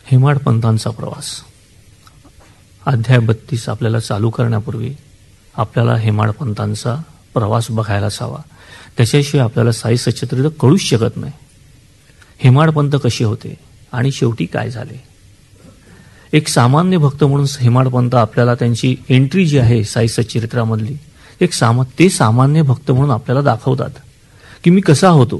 हेमाडपंतांचा प्रवास. अध्याय 32 आपल्याला चालू करण्यापूर्वी आपल्याला हेमाडपंतांचा प्रवास बघायलाच हवा. त्याच्याशिवाय आपल्याला साई सच्चिदानंद कळूच शकत नाही. हेमाडपंत कसे होते आणि शेवटी काय झाले. एक सामान्य भक्त म्हणून हेमाडपंत आपल्याला त्यांची एंट्री जी आहे साई सच्चरित्रामधली ते सामान्य भक्त म्हणून आपल्याला दाखवतात की मी कसा होतो.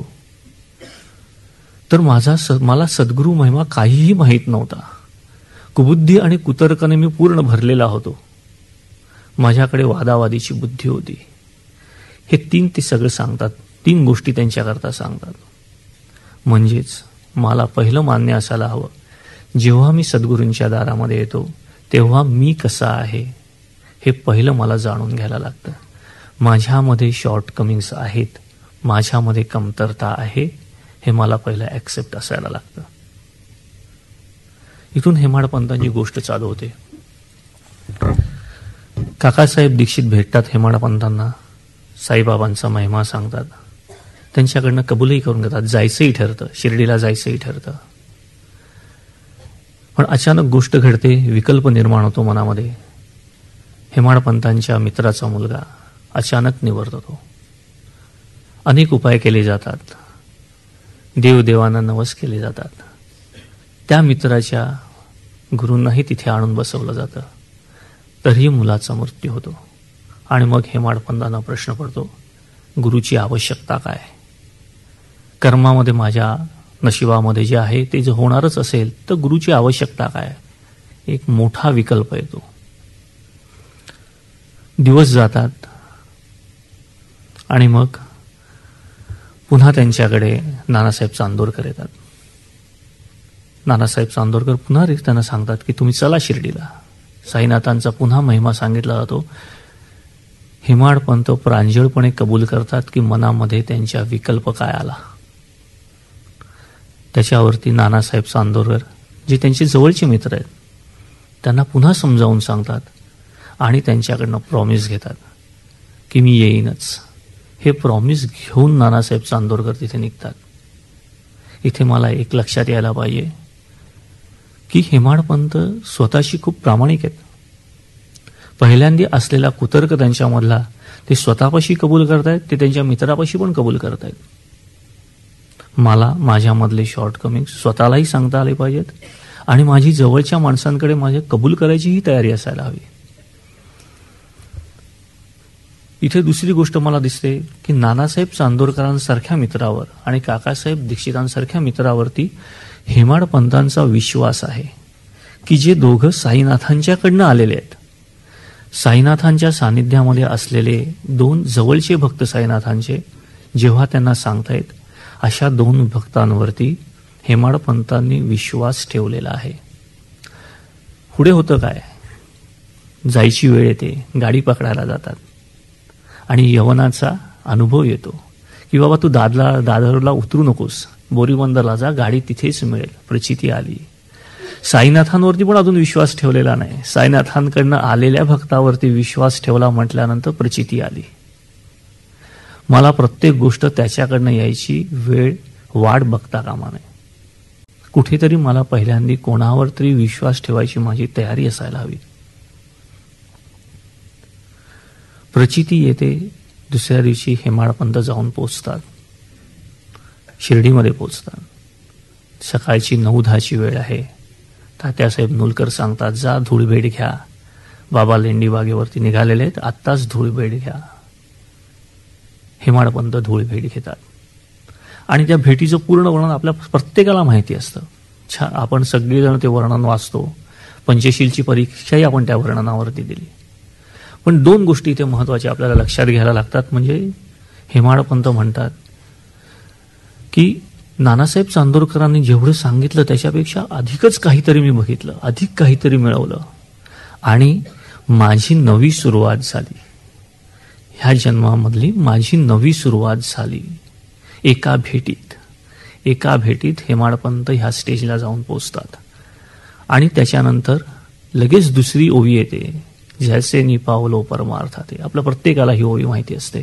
तर मला सद्गुरू महिमा काहीही माहीत नव्हता. कुबुद्धी आणि कुतर्काने मी पूर्ण भरलेला होतो. माझ्याकडे वादावादीची बुद्धी होती. हे ते सगळं सांगतात. 3 गोष्टी त्यांच्याकरता सांगतात. म्हणजेच मला पहिलं मान्य असायला हवं, जेव्हा मी सद्गुरूंच्या दारामध्ये येतो तेव्हा मी कसा आहे हे पहिलं मला जाणून घ्यायला लागतं. माझ्यामध्ये शॉर्टकमिंग्स आहेत, माझ्यामध्ये कमतरता आहे, हे मला पहिलं ॲक्सेप्ट असायला लागतं. इथून हेमाडपंतांची गोष्ट चालू होते. काकासाहेब दीक्षित भेटतात हेमाडपंतांना, साईबाबांचा महिमा सांगतात, त्यांच्याकडनं कबूलही करून घेतात. जायचंही ठरतं, शिर्डीला जायचंही ठरतं. पण अचानक गोष्ट घडते, विकल्प निर्माण होतो मनामध्ये. हेमाडपंतांच्या मित्राचा मुलगा अचानक निवर्ततो. अनेक उपाय केले जातात, देवदेवांना नवस केले जातात. त्या मित्राच्या गुरूंनाही तिथे आणून बसवलं जातं. तरीही मुलाचा मृत्यू होतो. आणि मग हेमाडपंतांना प्रश्न पडतो, गुरुची आवश्यकता काय. कर्मामध्ये माझ्या नशिबामध्ये जे आहे ते जे होणारच असेल तर गुरुची आवश्यकता काय. एक मोठा विकल्प येतो. दिवस जातात आणि मग पुन्हा त्यांच्याकडे नानासाहेब चांदोरकर येतात. नानासाहेब चांदोरकर पुन्हा त्यांना सांगतात की तुम्ही चला शिर्डीला. साईनाथांचा पुन्हा महिमा सांगितला जातो. हेमाडपंत प्रांजळपणे कबूल करतात की मनामध्ये त्यांच्या विकल्प काय आला. त्याच्यावरती नानासाहेब चांदोरकर जे त्यांचे जवळचे मित्र आहेत त्यांना पुन्हा समजावून सांगतात आणि त्यांच्याकडनं प्रॉमिस घेतात की मी येईनच. हे प्रॉमिस घेऊन नानासाहेब चांदोरकर तिथे निघतात. इथे मला एक लक्षात यायला पाहिजे की हेमाडपंत स्वतःशी खूप प्रामाणिक आहेत. पहिल्यांदा असलेला कुतर्क त्यांच्यामधला ते स्वतःपाशी कबूल करतायत, ते त्यांच्या मित्रापाशी पण कबूल करतायत. मला माझ्यामधले शॉर्टकमिंग स्वतःलाही सांगता आले पाहिजेत आणि माझी जवळच्या माणसांकडे माझे कबूल करायचीही तयारी असायला हवी. इथे दुसरी गोष्ट मला दिसते की नानासाहेब चांदोरकरांसारख्या मित्रावर आणि काकासाहेब दीक्षितांसारख्या मित्रावरती हेमाडपंतांचा विश्वास आहे की जे दोघं साईनाथांच्याकडनं आलेले आहेत. साईनाथांच्या सानिध्यामध्ये असलेले 2 जवळचे भक्त साईनाथांचे जेव्हा त्यांना सांगतायत, अशा 2 भक्तांवरती हेमाडपंतांनी विश्वास ठेवलेला आहे. पुढे होतं काय, जायची वेळ येते, गाडी पकडायला जातात आणि यवनाचा अनुभव येतो की बाबा तू दादरला उतरू नकोस, बोरीबंदरला जा, गाडी तिथेच मिळेल. प्रचिती आली. साईनाथांवरती पण अजून विश्वास ठेवलेला नाही. साईनाथांकडनं आलेल्या भक्तावरती विश्वास ठेवला म्हटल्यानंतर प्रचिती आली. मला प्रत्येक गोष्ट त्याच्याकडनं यायची वेळ वाट बघता कामा नये. कुठेतरी मला पहिल्यांदा कोणावर तरी विश्वास ठेवायची माझी तयारी असायला हवी. प्रचिती येते. दुसऱ्या दिवशी हेमाडपंत जाऊन पोचतात, शिर्डीमध्ये पोचतात. सकाळची 9-10ची वेळ आहे. तात्यासाहेब नुलकर सांगतात, जा धूळभेट घ्या. बाबा लेंडीबागेवरती निघालेले आहेत, आत्ताच धूळभेट घ्या. हेमाडपंत धूळभेट घेतात आणि त्या भेटीचं पूर्ण वर्णन आपल्या प्रत्येकाला माहिती असतं. आपण सगळेजण ते वर्णन वाचतो. पंचशीलची परीक्षाही आपण त्या वर्णनावरती दिली. पण 2 गोष्टी इथे महत्त्वाच्या आपल्याला लक्षात घ्यायला लागतात. म्हणजे हेमाडपंत म्हणतात की नानासाहेब चांदोरकरांनी जेवढं सांगितलं त्याच्यापेक्षा अधिकच काहीतरी मी बघितलं, अधिक काहीतरी मिळवलं आणि माझी नवी सुरुवात झाली. ह्या जन्मामधली माझी नवी सुरुवात झाली एका भेटीत हेमाडपंत ह्या स्टेजला जाऊन पोचतात. आणि त्याच्यानंतर लगेच दुसरी ओवी येते, जैसे निपावलो परमार्थाते. आपल्या प्रत्येकाला ही ओवी माहिती असते.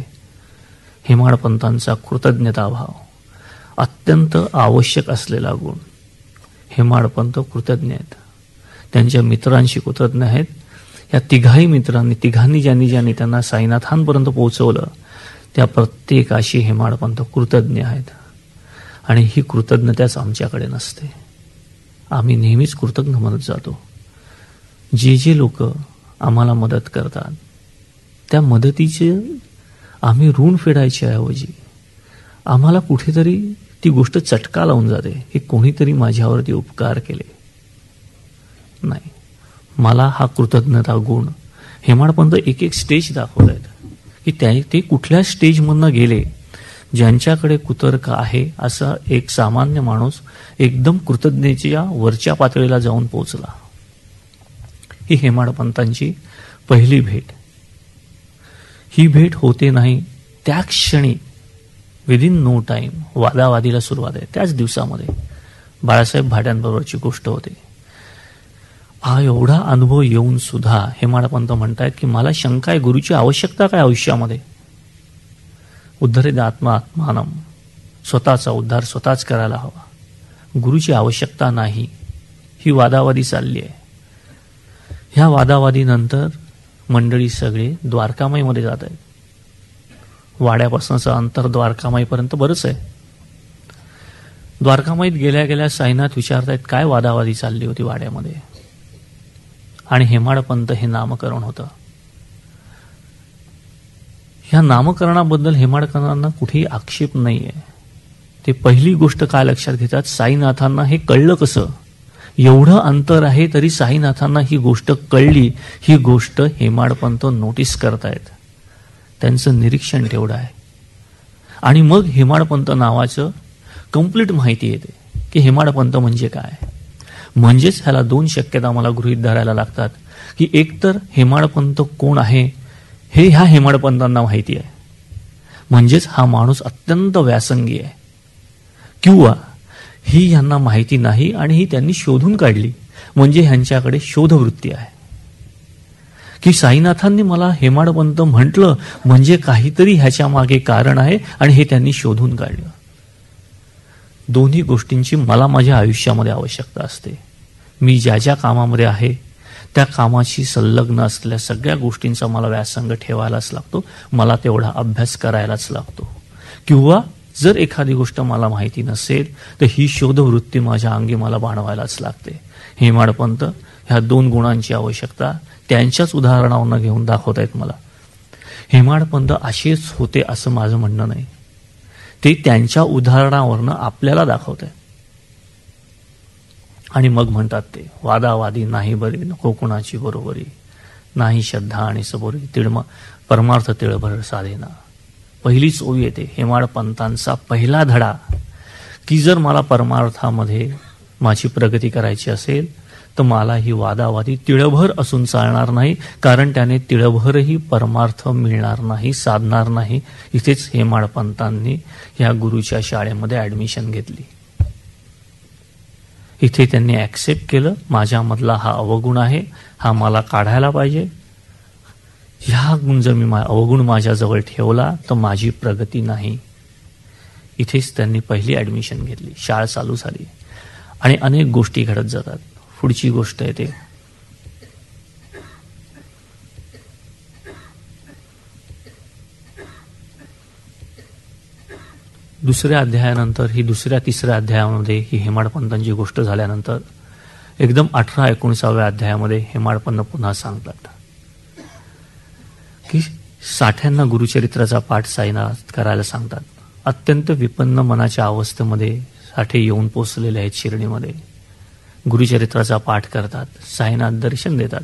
हेमाडपंतांचा कृतज्ञताभाव अत्यंत आवश्यक असलेला गुण. हेमाडपंत कृतज्ञ आहेत, त्यांच्या मित्रांशी कृतज्ञ आहेत. या तिघांनी ज्यांनी त्यांना साईनाथांपर्यंत पोहोचवलं त्या प्रत्येकाशी हेमाडपंत कृतज्ञ आहेत. आणि ही कृतज्ञताच आमच्याकडे नसते. आम्ही नेहमीच कृतज्ञ म्हणत जातो. जे लोक आम्हाला मदत करतात त्या मदतीचे आम्ही ऋण फेडायच्या ऐवजी आम्हाला कुठेतरी ती गोष्ट चटका लावून जाते की कोणीतरी माझ्यावरती उपकार केले. नाही, मला हा कृतज्ञता गुण हेमाडपंत एक स्टेज दाखवत आहेत की ते कुठल्या स्टेजमधनं गेले. ज्यांच्याकडे कुतर्क आहे असा एक सामान्य माणूस एकदम कृतज्ञतेच्या वरच्या पातळीला जाऊन पोहोचला. ही हेमाडपंतांची पहिली भेट. ही भेट होते नाही त्या क्षणी विदिन नो टाइम वादावादीला सुरुवात आहे. त्याच दिवसामध्ये बाळासाहेब भाट्यांबरोबरची गोष्ट होते. हा एवढा अनुभव येऊन सुद्धा हेमाडपंत म्हणतायत की मला शंका आहे, गुरुची आवश्यकता काय आयुष्यामध्ये? उद्धरेद आत्मा आत्मानम, स्वतःचा उद्धार स्वतःच करायला हवा, गुरुची आवश्यकता नाही. ही वादावादी चालली आहे. ह्या वादावादीनंतर मंडळी सगळे द्वारकामाईमध्ये जात आहेत. वाड्यापासूनचं अंतर द्वारकामाईपर्यंत बरंच आहे. द्वारकामाईत गेल्या गेल्या साईनाथ विचारतायत काय वादावादी चालली होती वाड्यामध्ये. आणि हेमाडपंत हे नामकरण होतं. ह्या नामकरणाबद्दल हेमाडपंतांना कुठेही आक्षेप नाहीये. ते पहिली गोष्ट काय लक्षात घेतात, साईनाथांना हे कळलं कसं? एवढं अंतर आहे तरी साईनाथांना ही गोष्ट कळली. ही गोष्ट हेमाडपंत नोटीस करतायत. त्यांचं निरीक्षण तेवढं आहे. आणि मग हेमाडपंत नावाचं कंप्लीट माहिती येते की हेमाडपंत म्हणजे काय. म्हणजेच ह्याला दोन शक्यता मला गृहीत धरायला लागतात की एकतर हेमाडपंत कोण आहे हे ह्या हेमाडपंतांना माहिती आहे, म्हणजेच हा माणूस अत्यंत व्यासंगी आहे, किंवा ही ह्यांना माहिती नाही आणि ही त्यांनी शोधून काढली, म्हणजे ह्यांच्याकडे शोधवृत्ती आहे की साईनाथांनी मला हेमाडपंत म्हटलं म्हणजे काहीतरी ह्याच्या मागे कारण आहे आणि हे त्यांनी शोधून काढलं. दोन्ही गोष्टींची मला माझ्या आयुष्यामध्ये आवश्यकता असते. मी ज्या ज्या कामामध्ये आहे त्या कामाशी संलग्न असलेल्या सगळ्या गोष्टींचा मला व्यासंग ठेवायलाच लागतो. मला तेवढा अभ्यास करायलाच लागतो. किंवा जर एखादी गोष्ट मला माहिती नसेल तर ही शोधवृत्ती माझ्या अंगी मला बाणवायलाच लागते. हेमाडपंत ह्या दोन गुणांची आवश्यकता त्यांच्याच उदाहरणावरून घेऊन दाखवत आहेत मला. हेमाडपंत असेच होते असं माझं म्हणणं नाही. ते त्यांच्या उदाहरणावरनं आपल्याला दाखवत आहेत. आणि मग म्हणतात ते वादावादी नाही बरी, नको कुणाची बरोबरी, नाही श्रद्धा आणि सबोरी, परमार्थ तिळभर साधेना. पहिलीच ओवी येते हेमाडपंतांचा पहिला धडा की जर मला परमार्थामध्ये माझी प्रगती करायची असेल तर मला ही वादावादी तिळभर असून चालणार नाही, कारण त्याने तिळभरही परमार्थ मिळणार नाही, साधणार नाही. इथेच हेमाडपंतांनी ह्या गुरुच्या शाळेमध्ये ऍडमिशन घेतली. इथे त्यांनी ऍक्सेप्ट केलं माझ्यामधला हा अवगुण आहे, हा मला काढायला पाहिजे. ह्या गुण जर मी अवगुण माझ्याजवळ ठेवला तर माझी प्रगती नाही. इथेच त्यांनी पहिली ऍडमिशन घेतली. शाळा चालू झाली आणि अनेक गोष्टी घडत जातात. पुढची गोष्ट आहे ते दुसऱ्या अध्यायानंतर, ही दुसऱ्या तिसऱ्या अध्यायामध्ये ही हेमाडपंतांची गोष्ट झाल्यानंतर एकदम 18-19व्या अध्यायामध्ये हेमाडपंत पुन्हा सांगतात की साठ्यांना गुरुचरित्राचा पाठ साईनाथ करायला सांगतात. अत्यंत विपन्न मनाच्या अवस्थेमध्ये साठे येऊन पोचलेले आहेत शिर्डीमध्ये. गुरुचरित्राचा पाठ करतात, साईनाथ दर्शन देतात.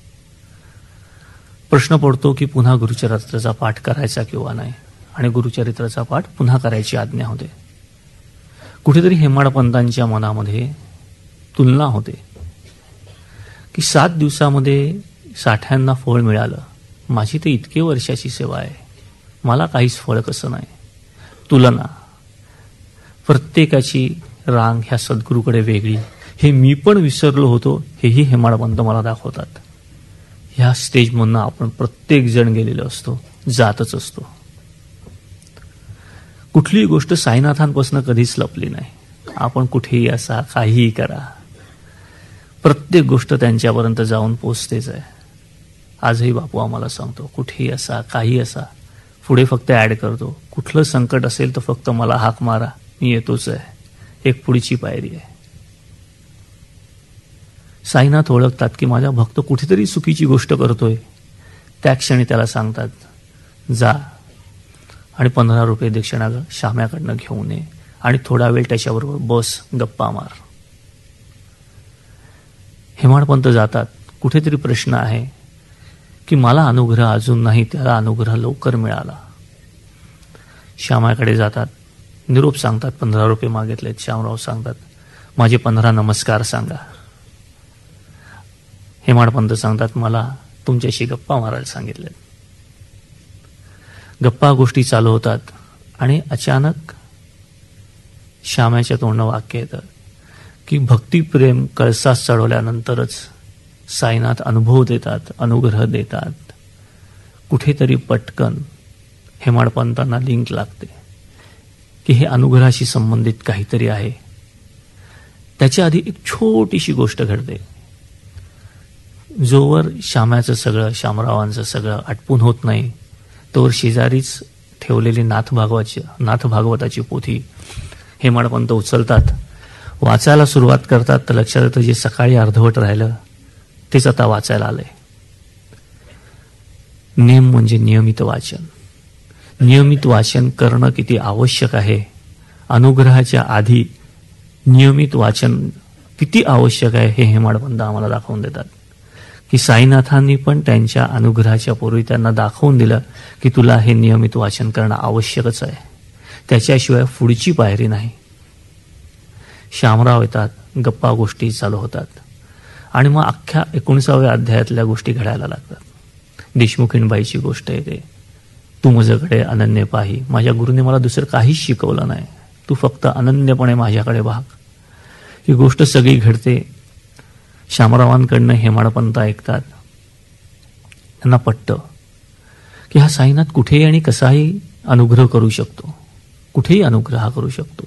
प्रश्न पडतो की पुन्हा गुरुचरित्राचा पाठ करायचा किंवा नाही, आणि गुरुचरित्राचा पाठ पुन्हा करायची आज्ञा होते. कुठेतरी हेमाडपंतांच्या मनामध्ये तुलना होते की 7 दिवसामध्ये साठ्यांना फळ मिळालं, माझी तर इतके वर्षाची सेवा आहे, मला काहीच फळ कसं नाही. तुलना, प्रत्येकाची रांग ह्या सद्गुरूकडे वेगळी, हे मी पण विसरलो होतो, हेही हेमाडपंत मला दाखवतात. ह्या स्टेजमधनं आपण प्रत्येक जण गेलेलो असतो, जातच असतो. कुठलीही गोष्ट साईनाथांपासून कधीच लपली नाही. आपण कुठेही असा, काहीही करा, प्रत्येक गोष्ट त्यांच्यापर्यंत जाऊन पोचतेच आहे. आजही बापू आम्हाला सांगतो, कुठेही असा, काही असा, पुढे फक्त ॲड करतो, कुठलं संकट असेल तर फक्त मला हाक मारा, मी येतोच आहे. एक पुढची पायरी आहे. साईनाथ ओळखतात की माझा भक्त कुठेतरी चुकीची गोष्ट करतोय. त्या क्षणी त्याला सांगतात, जा आणि 15 रुपये दक्षिणा श्याम्याकडनं घेऊन ये आणि थोडा वेळ त्याच्याबरोबर बस, गप्पा मार. हेमाडपंत जातात. कुठेतरी प्रश्न आहे की मला अनुग्रह अजून नाही, त्याला अनुग्रह लवकर मिळाला. श्यामाकडे जातात, निरोप सांगतात. 15 रुपये मागितलेत. श्यामराव सांगतात, माझे 15 नमस्कार सांगा. हेमाडपंत सांगतात, मला तुमच्याशी गप्पा मारायला सांगितलेत. गप्पा गोष्टी चालू होतात आणि अचानक श्यामाच्या तोंडनं वाक्य येतं की भक्तिप्रेम कळसास चढवल्यानंतरच साईनाथ अनुभव देतात, अनुग्रह देतात. कुठेतरी पटकन हेमाडपंतांना लिंक लागते की हे अनुग्रहाशी संबंधित काहीतरी आहे. त्याच्या आधी एक छोटीशी गोष्ट घडते. जोवर श्यामाचं सगळं, श्यामरावांचं सगळं आटपून होत नाही, तोवर शेजारीच ठेवलेली नाथ भागवताची पोथी हेमाडपंत उचलतात, वाचायला सुरुवात करतात. तर लक्षात येतं जे सकाळी अर्धवट राहिलं तेच आता वाचायला आलंय. नेम म्हणजे नियमित वाचन. नियमित वाचन करणं किती आवश्यक आहे. अनुग्रहाच्या आधी नियमित वाचन किती आवश्यक आहे हे हेमाडपंत आम्हाला दाखवून देतात की साईनाथांनी पण त्यांच्या अनुग्रहाच्या पूर्वी त्यांना दाखवून दिलं की तुला हे नियमित वाचन करणं आवश्यकच आहे, त्याच्याशिवाय पुढची पायरी नाही. श्यामराव येतात, गप्पा गोष्टी चालू होतात आणि मग अख्ख्या 19व्या अध्यायातल्या गोष्टी घडायला लागतात. देशमुखीणबाईची गोष्ट येते. तू माझ्याकडे अनन्य पाही. माझ्या गुरुने मला दुसरं काहीच शिकवलं नाही, तू फक्त अनन्यपणे माझ्याकडे भाग. ही गोष्ट सगळी घडते. श्यामरावांकडनं हेमाडपंत ऐकतात. त्यांना पटतं की हा साईनाथ कुठेही आणि कसाही अनुग्रह करू शकतो, कुठेही अनुग्रह करू शकतो.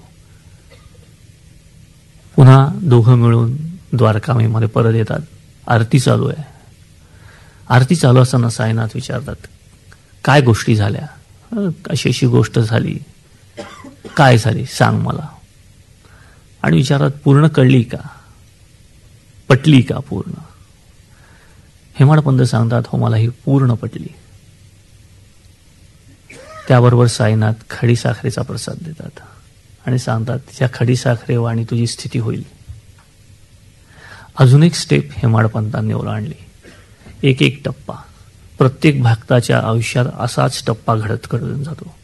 पुन्हा दोघं मिळून द्वारकामीमध्ये परत येतात. आरती चालू आहे. आरती चालू असताना साईनाथ विचारतात, काय गोष्टी झाल्या? अशी अशी गोष्ट झाली. काय झाली सांग मला. आणि विचारतात, पूर्ण कळली का, पटली का पूर्ण? हेमाडपंत सांगतात, हो मला ही पूर्ण पटली. त्याबरोबर साईनाथ खडीसाखरेचा प्रसाद देतात आणि सांगतात, त्या खडीसाखरेवाणी तुझी स्थिती होईल. अजून एक स्टेप हेमाडपंतांनी ओलांडली. एक एक टप्पा. प्रत्येक भक्ताच्या आयुष्यात असाच टप्पा घडत घडून जातो.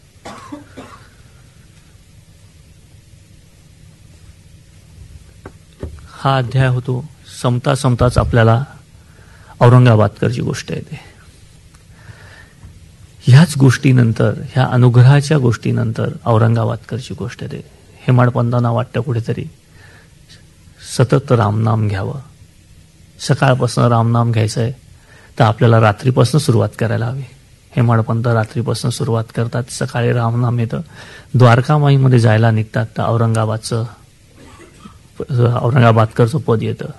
हा अध्याय होतो. संपता संपताच आपल्याला औरंगाबादकरची गोष्ट येते. ह्याच गोष्टीनंतर, ह्या अनुग्रहाच्या गोष्टीनंतर औरंगाबादकरची गोष्ट येते. हेमाडपंतांना वाटतं कुठेतरी सतत रामनाम घ्यावं. सकाळपासून रामनाम घ्यायचं आहे तर आपल्याला रात्रीपासून सुरुवात करायला हवी. हेमाडपंत रात्रीपासून सुरुवात करतात. सकाळी रामनाम येतं. द्वारकामाईमध्ये जायला निघतात तर औरंगाबादकरचं पद येतं.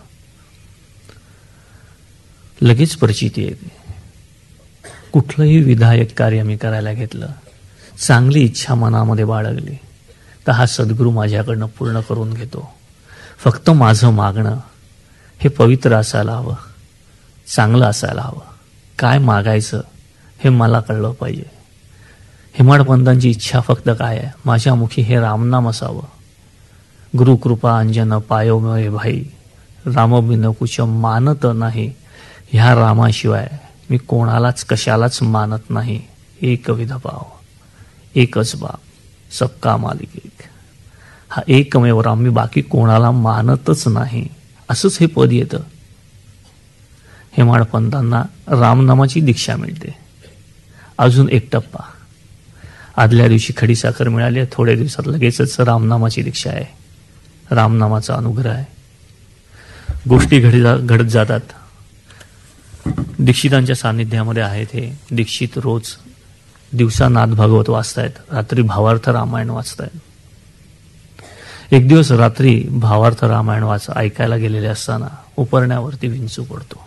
लगेच प्रचिती येते. कुठलंही विधायक कार्य मी करायला घेतलं, चांगली इच्छा मनामध्ये बाळगली तर हा सद्गुरू माझ्याकडनं पूर्ण करून घेतो. फक्त माझं मागणं हे पवित्र असायला हवं, चांगलं असायला हवं. काय मागायचं हे मला कळलं पाहिजे. हेमाडपंतांची इच्छा फक्त काय आहे, माझ्या मुखी हे रामनाम असावं. गुरुकृपा अंजन पायो मे भाई, राम बिन कुछ मानत नाही. ह्या रामाशिवाय मी कोणालाच कशालाच मानत नाही. एक विध भाव, एकच बाप, सबका मालिक एक. हा एकमेव राम, मी बाकी कोणाला मानतच नाही. असंच हे पद येतं. हेमाडपंतांना रामनामाची दीक्षा मिळते. अजून एक टप्पा. आदल्या दिवशी खडीसाखर मिळाली, थोड्या दिवसात लगेचच रामनामाची दीक्षा आहे. रामनामाचा अनुग्रह आहे. गोष्टी घडत जातात. दीक्षितांच्या सान्निध्यामध्ये आहेत हे दीक्षित रोज दिवसा नाथ भागवत वाचतायत, रात्री भावार्थ रामायण वाचतायत. एक दिवस रात्री भावार्थ रामायण ऐकायला गेलेले असताना उपरण्यावरती विंचू पडतो.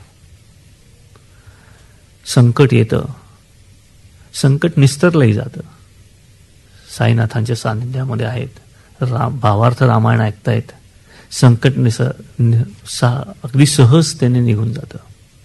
संकट येतं, संकट निस्तरलंही जातं. साईनाथांच्या सानिध्यामध्ये आहेत, भावार्थ रामायण ऐकतायत, संकट अगदी सहजतेने निघून जातं.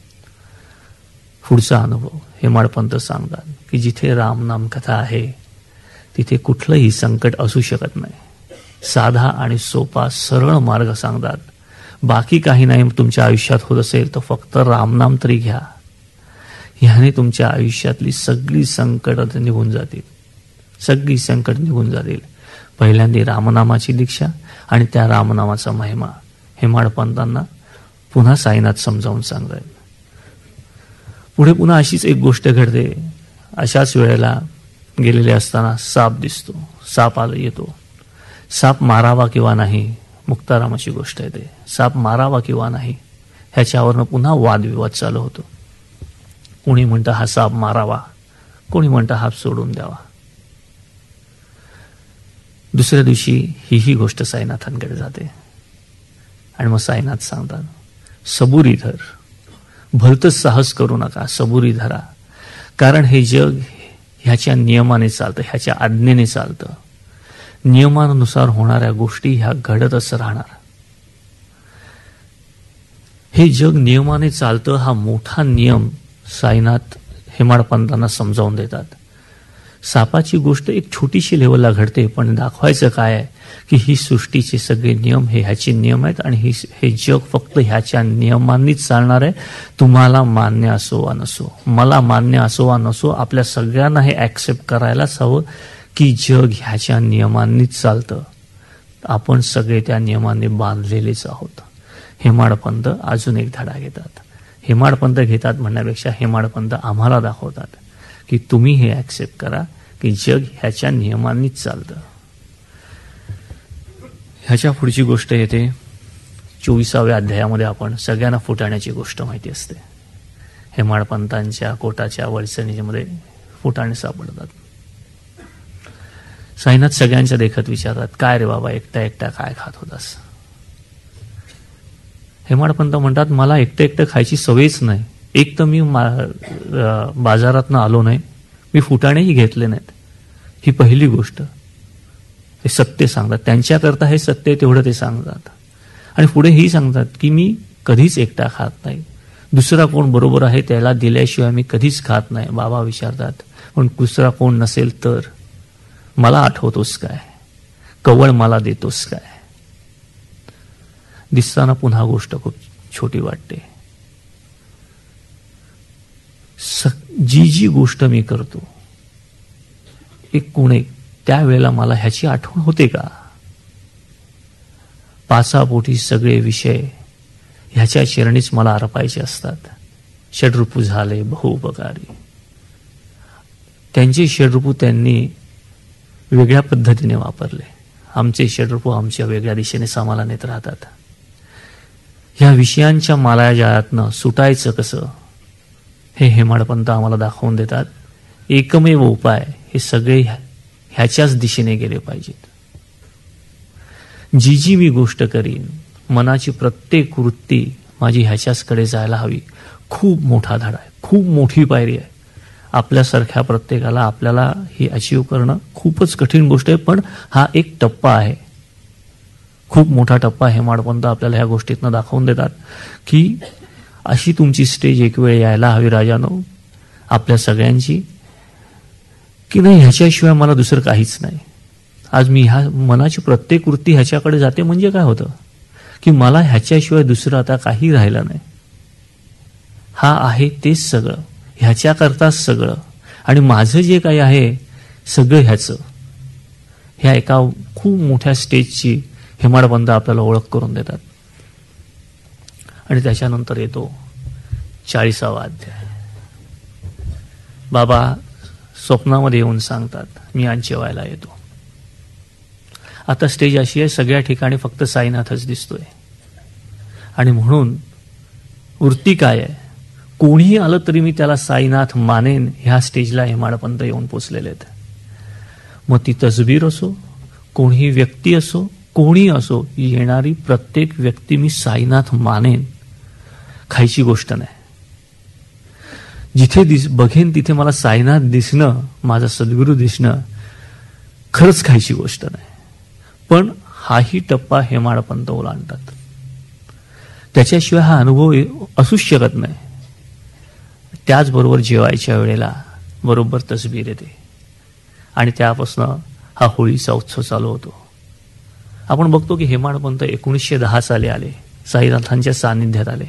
पुढचा अनुभव हेमाडपंत सांगतात की जिथे रामनाम कथा आहे तिथे कुठलंही संकट असू शकत नाही. साधा आणि सोपा सरळ मार्ग सांगतात. बाकी काही नाही तुमच्या आयुष्यात होत असेल तर फक्त रामनाम तरी घ्या. ह्याने तुमच्या आयुष्यातली सगळी संकट निघून जातील, सगळी संकट निघून जातील. पहिल्यांदा रामनामाची दीक्षा आणि त्या रामनामाचा महिमा हेमाडपंतांना पुन्हा साईनाथ समजावून सांगतात. पुढे पुन्हा अशीच एक गोष्ट घडते. अशाच वेळेला गेलेले असताना साप दिसतो, साप येतो. साप मारावा किंवा नाही, मुक्तारामाची गोष्ट आहे ते. साप मारावा किंवा नाही ह्याच्यावरनं पुन्हा वादविवाद चालू होतो. कोणी म्हणतं हा साप मारावा, कोणी म्हणतं हा सोडून द्यावा. दुसऱ्या दिवशी ही गोष्ट साईनाथांकडे जाते आणि मग साईनाथ सांगतात, सबुरी धर, भलतंच साहस करू नका, सबुरी धरा. कारण हे जग ह्याच्या नियमाने चालतं, ह्याच्या आज्ञेने चालतं. नियमानुसार होणाऱ्या गोष्टी ह्या घडतच राहणार. हे जग नियमाने चालतं हा मोठा नियम साईनाथ हेमाडपंतांना समजावून देतात. सापाची गोष्ट एक छोटीशी लेवलला घडते, पण दाखवायचं काय आहे की ही सृष्टीचे सगळे नियम हे ह्याचे नियम आहेत आणि हे जग फक्त ह्याच्या नियमांनीच चालणार आहे. तुम्हाला मान्य असो वा नसो, मला मान्य असो वा नसो, आपल्या सगळ्यांना हे ऍक्सेप्ट करायलाच हवं की जग ह्याच्या नियमांनीच चालतं. आपण सगळे त्या नियमांनी बांधलेलेच आहोत. हेमाडपंत अजून एक धडा घेतात. हेमाडपंत घेतात म्हणण्यापेक्षा हेमाडपंत आम्हाला दाखवतात की तुम्ही हे ऍक्सेप्ट करा की जग ह्याच्या नियमांनीच चालतं. ह्याच्या पुढची गोष्ट येते 24व्या अध्यायामध्ये. आपण सगळ्यांना फुटाण्याची गोष्ट माहिती असते. हेमाडपंतांच्या कोटाच्या वळसणीमध्ये फुटाणे सापडतात. साईनाथ सगळ्यांच्या देखत विचारतात, काय रे बाबा एकटा एकटा काय खात होतास? हेमाडपंत म्हणतात, मला एकटं एकटं खायची सवयच नाही. एक तर मी बाजारातनं आलो नाही, मी फुटाणेही घेतले नाहीत. ही पहिली गोष्ट. हे सत्य सांगतात, त्यांच्याकरता हे सत्य तेवढं ते सांगतात. आणि पुढे ही सांगतात की मी कधीच एकटा खात नाही, दुसरा कोण बरोबर आहे त्याला दिल्याशिवाय मी कधीच खात नाही. बाबा विचारतात, पण दुसरा कोण नसेल तर मला आठवतोस काय, कवळ मला देतोस काय? दिसताना पुन्हा गोष्ट खूप छोटी वाटते. जी गोष्ट मी करतो एक कोणे त्यावेळेला मला ह्याची आठवण होते का? पाचापोटी सगळे विषय ह्याच्या चरणीच मला अर्पायचे असतात. षड्रूपू झाले बहुउपकारी. त्यांचे षड्रूपू त्यांनी वेगळ्या पद्धतीने वापरले. आमचे षड्रूपू आमच्या वेगळ्या दिशेने सामाला नेत राहतात. ह्या विषयांच्या मायाजाळातनं सुटायचं कसं हे हेमाडपंत आम्हाला दाखवून देतात. एकमेव उपाय हे सगळे ह्याच्याच दिशेने गेले पाहिजेत. जी मी गोष्ट करीन, मनाची प्रत्येक वृत्ती माझी ह्याच्याचकडे जायला हवी. खूप मोठा धडा आहे, खूप मोठी पायरी आहे. आपल्यासारख्या प्रत्येकाला आपल्याला ही अचीव करणं खूपच कठीण गोष्ट आहे, पण हा एक टप्पा आहे, खूप मोठा टप्पा. हेमाडपंत आपल्याला ह्या गोष्टीतनं दाखवून देतात की अशी तुमची स्टेज एक वेळ यायला हवी राजानो, आपल्या सगळ्यांची, की नाही ह्याच्याशिवाय मला दुसरं काहीच नाही. आज मी ह्या मनाची प्रत्येक वृत्ती ह्याच्याकडे जाते म्हणजे काय होतं की मला ह्याच्याशिवाय दुसरं आता काही राहिलं नाही. हा आहे तेच सगळं, ह्याच्याकरताच सगळं, आणि माझं जे काही आहे सगळं ह्याचं. ह्या एका खूप मोठ्या स्टेजची हेमाडपंत आपल्याला ओळख करून देतात. आणि त्याच्यानंतर येतो 40वा अध्याय. बाबा स्वप्नामध्ये येऊन सांगतात, मी आज जेवायला येतो. आता स्टेज अशी आहे, सगळ्या ठिकाणी फक्त साईनाथच दिसतोय. आणि म्हणून वृत्ती काय आहे, कोणीही आलं तरी मी त्याला साईनाथ मानेन, ह्या स्टेजला हेमाडपंत येऊन पोचलेले आहेत. मग ती तसबीर असो, कोणीही व्यक्ती असो, कोणी असो, येणारी प्रत्येक व्यक्ती मी साईनाथ मानेन खायची गोष्ट नाही. जिथे बघेन तिथे मला साईनाथ दिसणं, माझा सद्गुरू दिसणं खरंच खायची गोष्ट नाही. पण हाही टप्पा हेमाडपंत ओलांडतात. त्याच्याशिवाय हा अनुभव असूच शकत नाही. त्याचबरोबर जेवायच्या वेळेला बरोबर तसबीर येते आणि त्यापासून हा होळीचा उत्सव चालू होतो. आपण बघतो की हेमाडपंत 1910 साली आले, साईनाथांच्या सानिध्यात आले.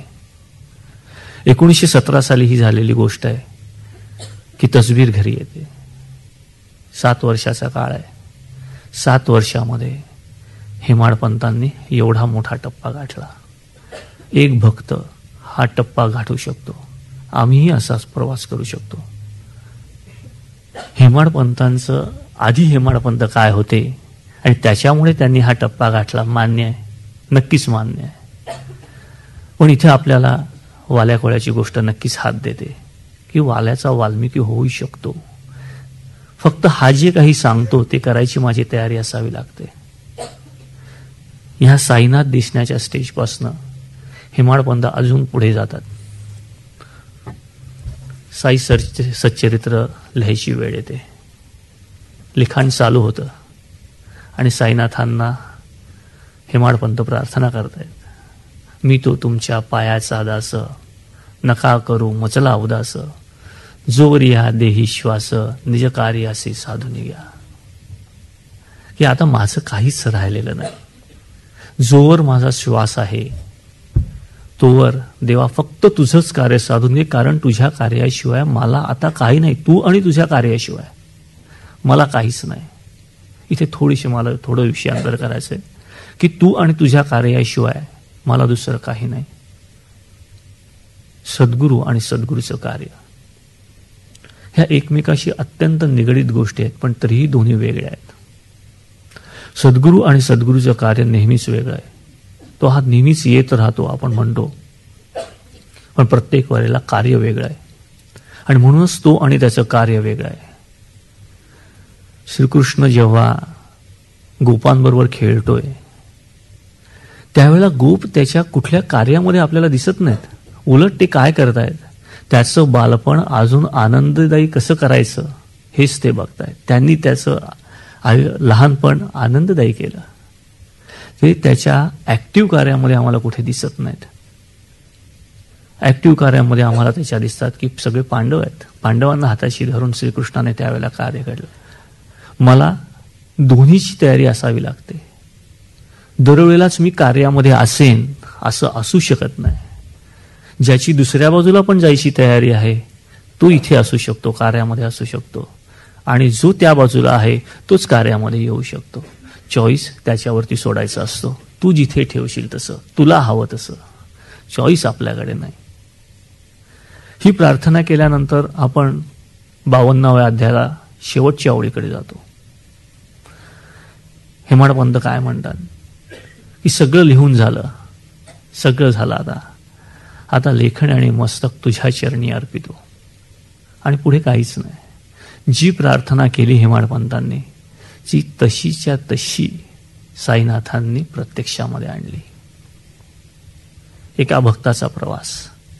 1917 साली ही झालेली गोष्ट आहे की तसबीर घरी येते. 7 वर्षाचा काळ आहे. 7 वर्षामध्ये हेमाडपंतांनी एवढा मोठा टप्पा गाठला. एक भक्त हा टप्पा गाठू शकतो. आम्हीही असाच प्रवास करू शकतो. हेमाडपंतांचं आधी हेमाडपंत काय होते आणि त्याच्यामुळे त्यांनी हा टप्पा गाठला, मान्य आहे, नक्कीच मान्य आहे. पण इथे आपल्याला वाल्याकोळ्याची गोष्ट नक्कीच हात देते की वाल्याचा वाल्मिकी होऊ शकतो. फक्त हा जे काही सांगतो ते करायची माझी तयारी असावी लागते. ह्या साईनाथ दिसण्याच्या स्टेजपासनं हेमाडपंत अजून पुढे जातात. साई सच्चरित्र लिहायची वेळ येते. लिखाण चालू होतं आणि साईनाथांना हेमाडपंत प्रार्थना करतायत. मी तो तुमच्या पायाचा दास, नका करू मचला उदास, जोवर या देही श्वास, निज कार्यासी साधून घ्या. की आता माझं काहीच राहिलेलं नाही. जोवर माझा श्वास आहे तोवर देवा फक्त तुझंच कार्य साधून घे, कारण तुझ्या कार्याशिवाय मला आता काही नाही. तू आणि तुझ्या कार्याशिवाय मला काहीच नाही. इथे मला थोडं विषयांतर करायचंय की तू आणि तुझ्या कार्याशिवाय मला दुसरं काही नाही. सद्गुरू आणि सद्गुरूचं कार्य ह्या एकमेकाशी अत्यंत निगडीत गोष्टी आहेत, पण तरीही दोन्ही वेगळ्या आहेत. सद्गुरू आणि सद्गुरूचं कार्य नेहमीच वेगळं आहे. तो हा नेहमीच येत राहतो आपण म्हणतो, पण प्रत्येक वेळेला कार्य वेगळं आहे आणि म्हणूनच तो आणि त्याचं कार्य वेगळं आहे. श्रीकृष्ण जेव्हा गोपांबरोबर खेळतोय त्यावेळेला गोप त्याच्या कुठल्या कार्यामध्ये आपल्याला दिसत नाहीत. उलट ते काय करतायत, त्याचं बालपण अजून आनंददायी कसं करायचं हेच ते बघतायत. त्यांनी त्याचं लहानपण आनंददायी केलं. ते त्याच्या ऍक्टिव्ह कार्यामध्ये आम्हाला कुठे दिसत नाहीत. ऍक्टिव्ह कार्यामध्ये आम्हाला त्याच्या दिसतात की सगळे पांडव आहेत. पांडवांना हाताशी धरून श्रीकृष्णाने त्यावेळेला कार्य घडलं. मला दोन्हीची तयारी असावी लागते. दरवेळेलाच मी कार्यामध्ये असेन असं असू शकत नाही. ज्याची दुसऱ्या बाजूला पण जायची तयारी आहे तो इथे असू शकतो, कार्यामध्ये असू शकतो, आणि जो त्या बाजूला आहे तोच कार्यामध्ये येऊ शकतो. चॉईस त्याच्यावरती सोडायचा असतो. तू जिथे ठेवशील तसं, तुला हवं तसं. चॉईस आपल्याकडे नाही. ही प्रार्थना केल्यानंतर आपण 52व्या अध्यायाला शेवटच्या ओळीकडे जातो. हेमाडपंत काय म्हणतात की सगळं लिहून झालं, सगळं झालं, आता लेखन आणि मस्तक तुझ्या चरणी अर्पितो. आणि पुढे काहीच नाही. जी प्रार्थना केली हेमाडपंतांनी जी तशीच्या तशी साईनाथांनी प्रत्यक्षामध्ये आणली. एका भक्ताचा प्रवास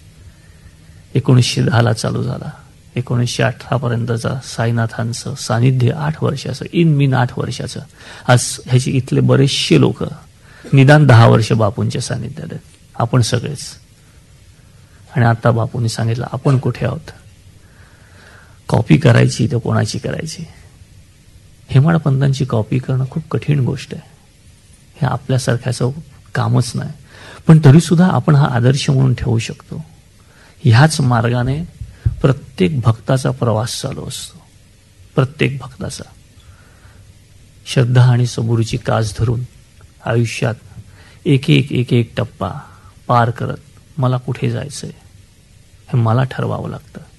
1910 चालू झाला. 1918 पर्यंतचा साईनाथांचं सानिध्य 8 वर्षाचं, इन 8 वर्षाचं. आज ह्याचे इथले बरेचसे लोक निदान 10 वर्ष बापूंच्या सानिध्यात आहेत. आपण सगळेच. आणि आता बापूंनी सांगितलं आपण कुठे आहोत. कॉपी करायची तर कोणाची करायची. हेमाडपंतांची कॉपी करणं खूप कठीण गोष्ट आहे. हे आपल्यासारख्याचं कामच नाही. पण तरी सुद्धा आपण हा आदर्श म्हणून ठेवू शकतो. ह्याच मार्गाने प्रत्येक भक्ताचा प्रवास चालू असतो. प्रत्येक भक्ताचा श्रद्धा आणि सबुरीची कास धरून आयुष्यात एक एक टप्पा पार करत मला कुठे जायचंय हे मला ठरवावं लागतं.